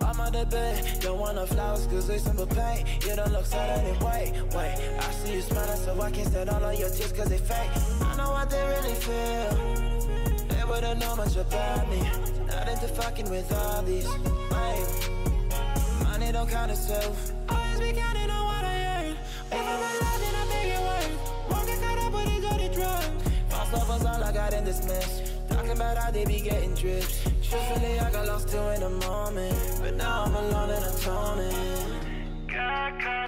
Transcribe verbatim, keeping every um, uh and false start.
I'm on the bed, don't want no flowers cause they simple pain. You don't look sad anyway, wait. I see you smiling so I can't stand all of your tears cause they fake. I know what they really feel. They wouldn't know much about me. Not into fucking with all these, wait. Money don't count itself. Always be counting on what I earn. If I'm alive then I make it work. Won't get caught up with these dirty drugs. False love was all I got in this mess. Talking about how they be getting drips. Truthfully, I got lost too in the moment, but now I'm alone and atoning. God, God.